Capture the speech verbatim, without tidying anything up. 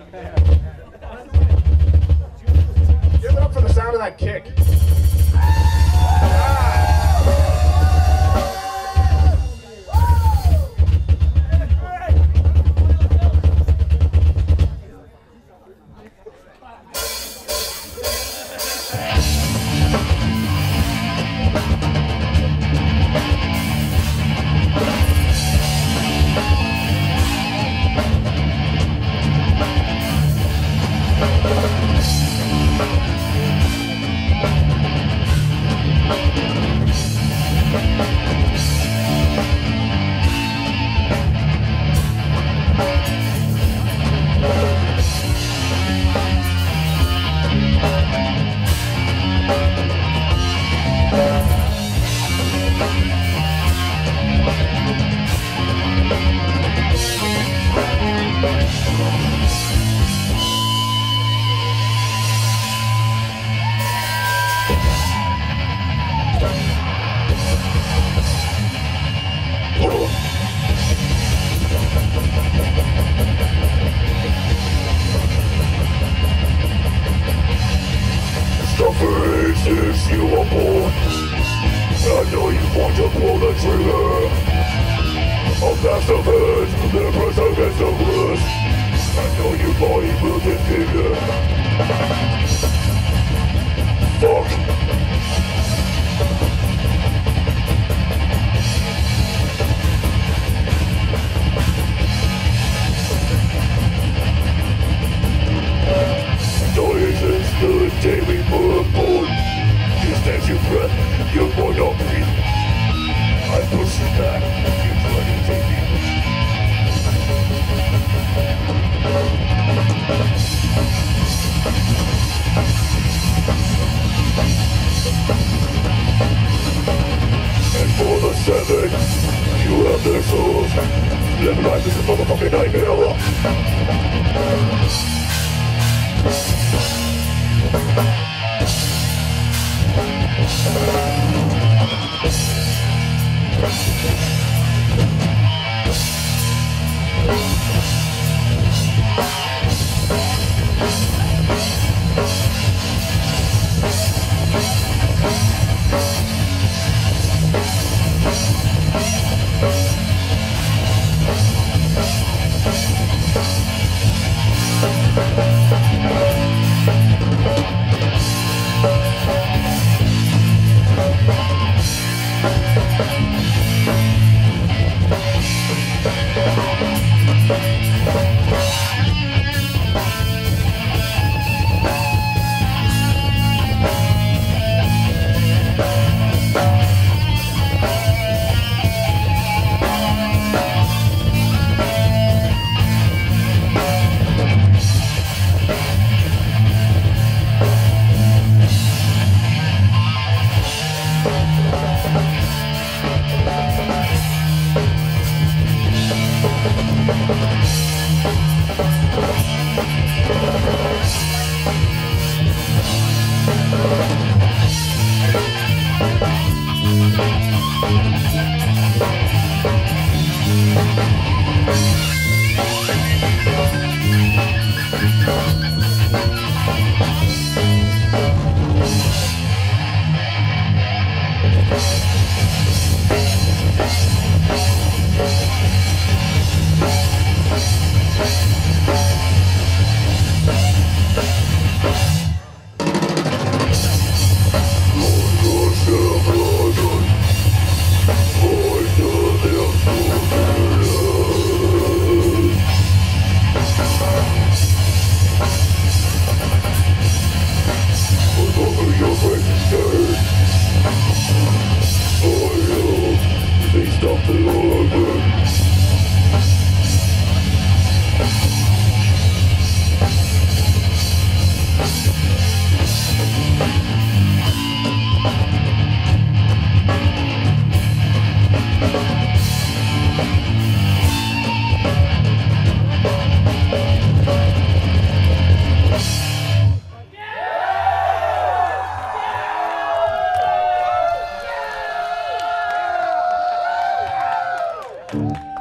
Give it up for the sound of that kick. Since you were born, I know you want to pull the trigger. A blast of heads, the press against the worst. I know your body will get bigger. Fuck. Noise is the day we were born. Just as you breath, you're born up me. I push you back, you try to take me. And for the seven, you have their souls. Live life is a motherfucking nightmare. Yeah!